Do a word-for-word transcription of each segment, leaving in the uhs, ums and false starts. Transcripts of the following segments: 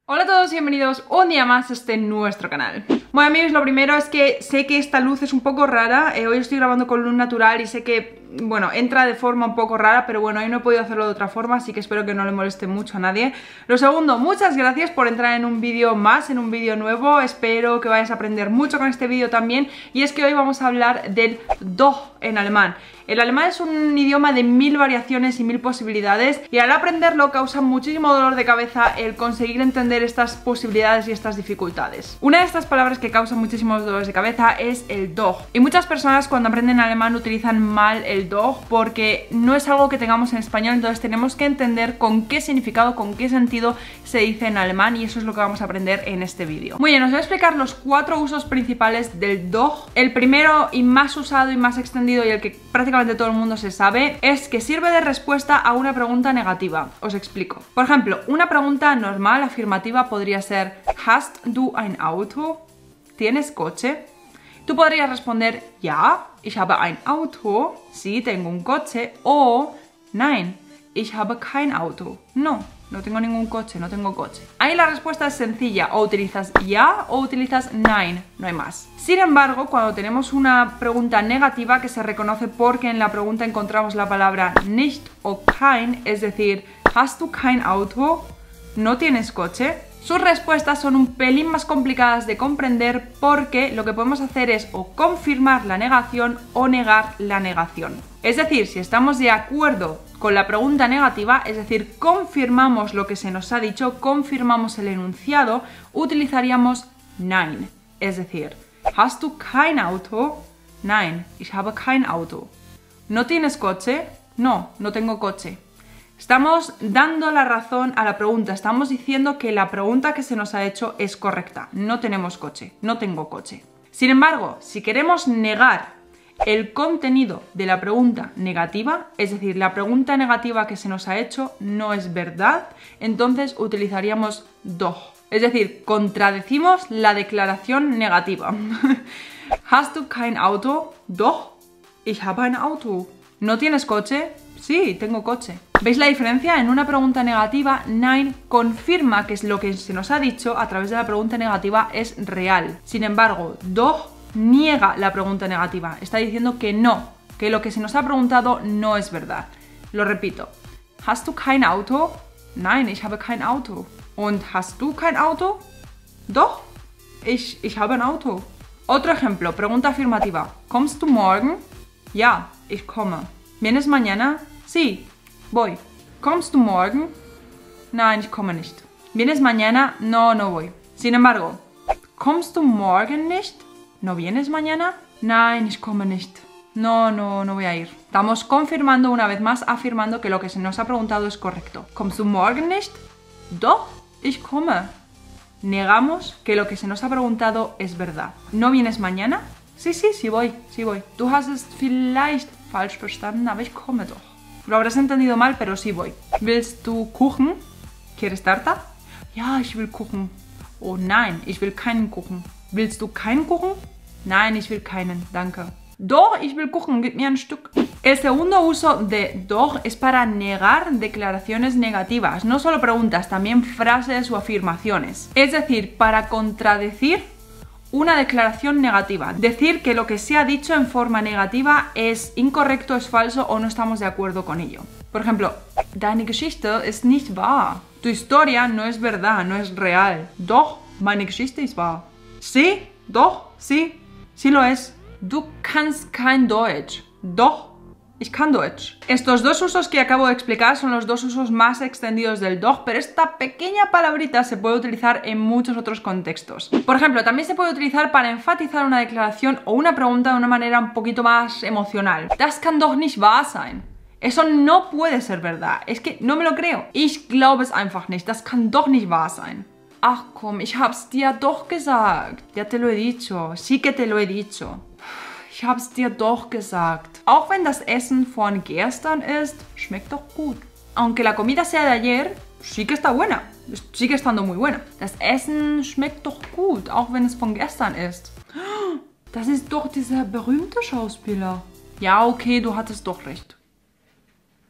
Hola a todos y bienvenidos un día más a este nuestro canal. Bueno amigos, lo primero es que sé que esta luz es un poco rara, eh, hoy estoy grabando con luz natural y sé que, bueno, entra de forma un poco rara, pero bueno, hoy no he podido hacerlo de otra forma, así que espero que no le moleste mucho a nadie. Lo segundo, muchas gracias por entrar en un vídeo más, en un vídeo nuevo, espero que vayas a aprender mucho con este vídeo también, y es que hoy vamos a hablar del Doch en alemán. El alemán es un idioma de mil variaciones y mil posibilidades, y al aprenderlo causa muchísimo dolor de cabeza el conseguir entender estas posibilidades y estas dificultades. Una de estas palabras que causa muchísimos dolores de cabeza es el Doch, y muchas personas cuando aprenden alemán utilizan mal el Doch porque no es algo que tengamos en español, entonces tenemos que entender con qué significado, con qué sentido se dice en alemán, y eso es lo que vamos a aprender en este vídeo. Muy bien, os voy a explicar los cuatro usos principales del Doch. El primero y más usado y más extendido, y el que prácticamente todo el mundo se sabe, es que sirve de respuesta a una pregunta negativa. Os explico. Por ejemplo, una pregunta normal, afirmativa, podría ser ¿Hast du ein Auto? ¿Tienes coche? Tú podrías responder ja, ich habe ein Auto, sí, tengo un coche, o nein, ich habe kein Auto, no, no tengo ningún coche, no tengo coche. Ahí la respuesta es sencilla, o utilizas ja o utilizas nein, no hay más. Sin embargo, cuando tenemos una pregunta negativa que se reconoce porque en la pregunta encontramos la palabra nicht o kein, es decir, ¿hast du kein Auto? ¿No tienes coche? Sus respuestas son un pelín más complicadas de comprender porque lo que podemos hacer es o confirmar la negación o negar la negación. Es decir, si estamos de acuerdo con la pregunta negativa, es decir, confirmamos lo que se nos ha dicho, confirmamos el enunciado, utilizaríamos nein. Es decir, ¿Hast du kein Auto? Nein, ich habe kein Auto. ¿No tienes coche? No, no tengo coche. Estamos dando la razón a la pregunta, estamos diciendo que la pregunta que se nos ha hecho es correcta. No tenemos coche, no tengo coche. Sin embargo, si queremos negar el contenido de la pregunta negativa, es decir, la pregunta negativa que se nos ha hecho no es verdad, entonces utilizaríamos doch. Es decir, contradecimos la declaración negativa. ¿Hast du kein Auto? Doch, ich habe ein Auto. ¿No tienes coche? Sí, tengo coche. ¿Veis la diferencia? En una pregunta negativa, nein confirma que lo que se nos ha dicho a través de la pregunta negativa es real. Sin embargo, doch niega la pregunta negativa. Está diciendo que no, que lo que se nos ha preguntado no es verdad. Lo repito. ¿Hast du kein Auto? Nein, ich habe kein Auto. Und hast du kein Auto? Doch, ich, ich habe ein Auto. Otro ejemplo, pregunta afirmativa. ¿Kommst du morgen? Ja, ich komme. ¿Vienes mañana? Sí, voy. ¿Kommst du morgen? Nein, ich komme nicht. ¿Vienes mañana? No, no voy. Sin embargo, ¿kommst du morgen nicht? ¿No vienes mañana? Nein, ich komme nicht. No, no, no voy a ir. Estamos confirmando una vez más, afirmando que lo que se nos ha preguntado es correcto. ¿Kommst du morgen nicht? Doch, ich komme. Negamos que lo que se nos ha preguntado es verdad. ¿No vienes mañana? Sí, sí, sí voy, sí voy. Du hast es vielleicht falsch verstanden, aber ich komme doch. Lo habrás entendido mal, pero sí voy. ¿Willst du Kuchen? ¿Quieres tarta? Ja, ich will Kuchen. Oh nein, ich will keinen Kuchen. ¿Willst du keinen Kuchen? Nein, ich will keinen, danke. Doch, ich will Kuchen, gib mir ein Stück. El segundo uso de doch es para negar declaraciones negativas, no solo preguntas, también frases o afirmaciones. Es decir, para contradecir una declaración negativa. Decir que lo que se ha dicho en forma negativa es incorrecto, es falso o no estamos de acuerdo con ello. Por ejemplo, deine Geschichte ist nicht wahr. Tu historia no es verdad, no es real. Doch, meine Geschichte ist wahr. Sí, doch, sí, sí lo es. Du kannst kein Deutsch. Doch, ich kann Deutsch. Estos dos usos que acabo de explicar son los dos usos más extendidos del doch, pero esta pequeña palabrita se puede utilizar en muchos otros contextos. Por ejemplo, también se puede utilizar para enfatizar una declaración o una pregunta de una manera un poquito más emocional. Das kann doch nicht wahr sein. Eso no puede ser verdad. Es que no me lo creo. Ich glaube es einfach nicht. Das kann doch nicht wahr sein. Ach komm, ich hab's dir doch gesagt. Ya te lo he dicho. Sí que te lo he dicho. Ich hab's dir doch gesagt. Auch wenn das Essen von gestern ist, schmeckt doch gut. Aunque la comida sea de ayer, sí que está buena. Sigue estando muy buena. Das Essen schmeckt doch gut, auch wenn es von gestern ist. Das ist doch dieser berühmte Schauspieler. Ja, okay, du hattest doch recht.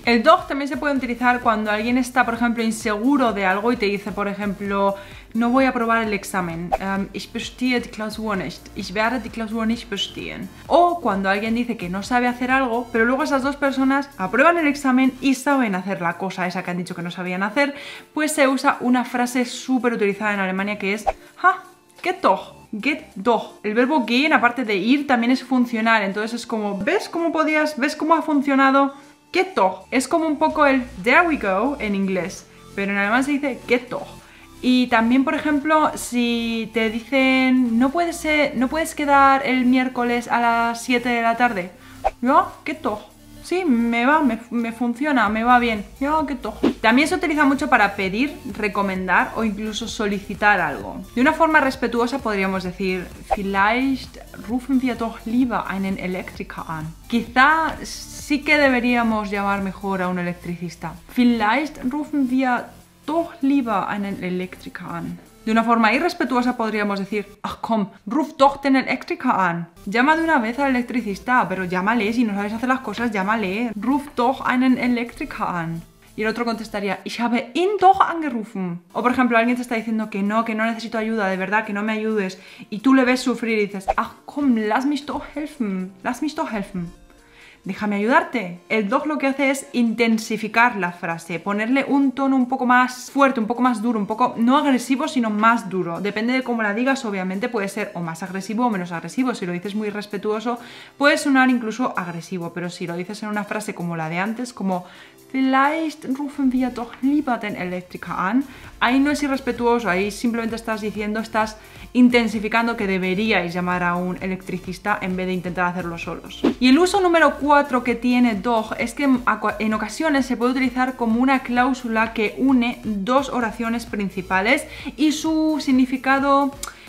El doch también se puede utilizar cuando alguien está, por ejemplo, inseguro de algo y te dice, por ejemplo, no voy a aprobar el examen. Um, ich bestehe die Klausur nicht. Ich werde die Klausur nicht bestehen. O cuando alguien dice que no sabe hacer algo, pero luego esas dos personas aprueban el examen y saben hacer la cosa esa que han dicho que no sabían hacer, pues se usa una frase súper utilizada en Alemania que es ha, geht doch. Geht doch. El verbo gehen, aparte de ir, también es funcional. Entonces es como, ¿ves cómo podías? ¿Ves cómo ha funcionado? Geht doch. Es como un poco el there we go en inglés, pero en alemán se dice geht doch. Y también, por ejemplo, si te dicen no puedes, ser, no puedes quedar el miércoles a las siete de la tarde. Ja, geht doch. Sí, me va, me, me funciona, me va bien. Ja, geht doch. También se utiliza mucho para pedir, recomendar o incluso solicitar algo. De una forma respetuosa podríamos decir vielleicht rufen wir doch lieber einen Elektriker an. Quizá sí que deberíamos llamar mejor a un electricista. Vielleicht rufen wir doch lieber einen Elektriker an. De una forma irrespetuosa podríamos decir ach komm, ruf doch den Elektriker an. Llama de una vez al electricista, pero llámale, si no sabes hacer las cosas, llámale. Ruf doch einen Elektriker an. Y el otro contestaría, ich habe ihn doch angerufen. O por ejemplo, alguien te está diciendo que no, que no necesito ayuda, de verdad, que no me ayudes. Y tú le ves sufrir y dices, ach komm, lass mich doch helfen, lass mich doch helfen. Déjame ayudarte. El doch lo que hace es intensificar la frase, ponerle un tono un poco más fuerte, un poco más duro, un poco no agresivo, sino más duro. Depende de cómo la digas, obviamente puede ser o más agresivo o menos agresivo. Si lo dices muy respetuoso, puede sonar incluso agresivo, pero si lo dices en una frase como la de antes, como vielleicht rufen wir doch lieber den Elektriker an, ahí no es irrespetuoso, ahí simplemente estás diciendo, estás intensificando que deberíais llamar a un electricista en vez de intentar hacerlo solos. Y el uso número cuatro que tiene doch es que en ocasiones se puede utilizar como una cláusula que une dos oraciones principales y su significado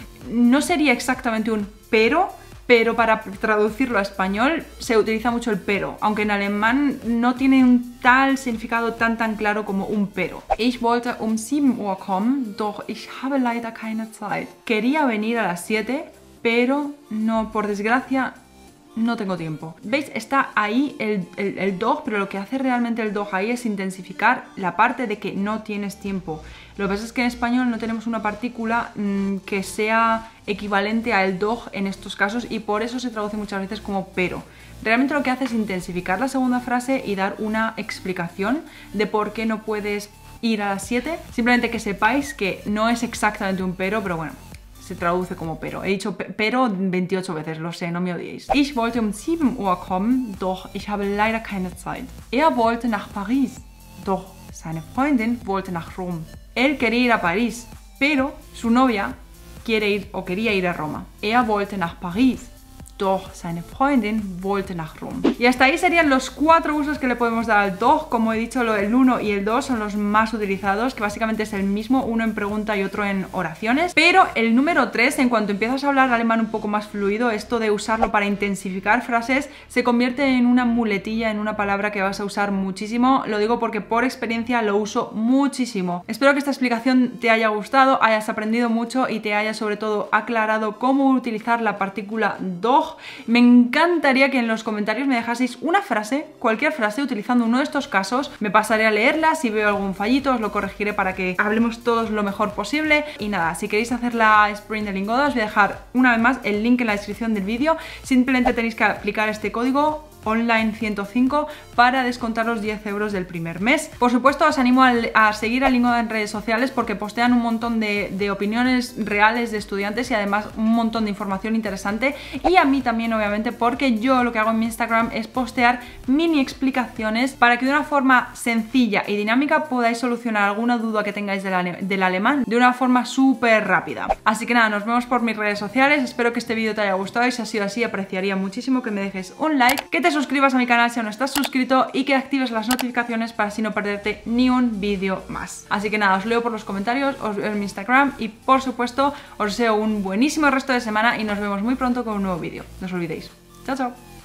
no sería exactamente un pero, pero para traducirlo a español se utiliza mucho el pero, aunque en alemán no tiene un tal significado tan tan claro como un pero. Ich wollte um sieben Uhr kommen, doch ich habe leider keine Zeit. Quería venir a las siete, pero no, por desgracia, no tengo tiempo. ¿Veis? Está ahí el, el, el doch, pero lo que hace realmente el doch ahí es intensificar la parte de que no tienes tiempo. Lo que pasa es que en español no tenemos una partícula mmm, que sea equivalente al doch en estos casos y por eso se traduce muchas veces como pero. Realmente lo que hace es intensificar la segunda frase y dar una explicación de por qué no puedes ir a las siete. Simplemente que sepáis que no es exactamente un pero, pero bueno, se traduce como pero. He dicho pero veintiocho veces, lo sé, no me odiéis. Ich wollte um sieben Uhr kommen, doch ich habe leider keine Zeit. Er wollte nach Paris, doch seine Freundin wollte nach Rom. Él quería ir a París, pero su novia quiere ir o quería ir a Roma. Er wollte nach Paris, doch seine Freundin wollte nach Rom. Y hasta ahí serían los cuatro usos que le podemos dar al doch. Como he dicho, el uno y el dos son los más utilizados, que básicamente es el mismo, uno en pregunta y otro en oraciones. Pero el número tres, en cuanto empiezas a hablar alemán un poco más fluido, esto de usarlo para intensificar frases, se convierte en una muletilla, en una palabra que vas a usar muchísimo. Lo digo porque por experiencia lo uso muchísimo. Espero que esta explicación te haya gustado, hayas aprendido mucho y te haya sobre todo aclarado cómo utilizar la partícula doch. Me encantaría que en los comentarios me dejaseis una frase, cualquier frase, utilizando uno de estos casos. Me pasaré a leerla, si veo algún fallito os lo corregiré para que hablemos todos lo mejor posible. Y nada, si queréis hacer la sprint de Lingoda os voy a dejar una vez más el link en la descripción del vídeo. Simplemente tenéis que aplicar este código online ciento cinco para descontar los diez euros del primer mes. Por supuesto os animo a, a seguir a Lingoda en redes sociales porque postean un montón de, de opiniones reales de estudiantes y además un montón de información interesante, y a mí también obviamente porque yo lo que hago en mi Instagram es postear mini explicaciones para que de una forma sencilla y dinámica podáis solucionar alguna duda que tengáis del, ale del alemán de una forma súper rápida. Así que nada, nos vemos por mis redes sociales. Espero que este vídeo te haya gustado y si ha sido así apreciaría muchísimo que me dejes un like, que te suscribas a mi canal si aún no estás suscrito y que actives las notificaciones para así no perderte ni un vídeo más. Así que nada, os leo por los comentarios, os veo en mi Instagram y por supuesto os deseo un buenísimo resto de semana y nos vemos muy pronto con un nuevo vídeo. No os olvidéis. Chao, chao.